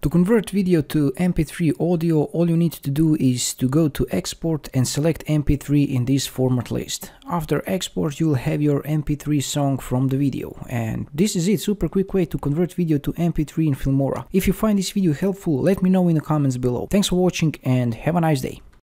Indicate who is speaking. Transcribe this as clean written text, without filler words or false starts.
Speaker 1: To convert video to MP3 audio, all you need to do is to go to export and select MP3 in this format list. After export, you'll have your MP3 song from the video. And this is it, super quick way to convert video to MP3 in Filmora. If you find this video helpful, let me know in the comments below. Thanks for watching and have a nice day.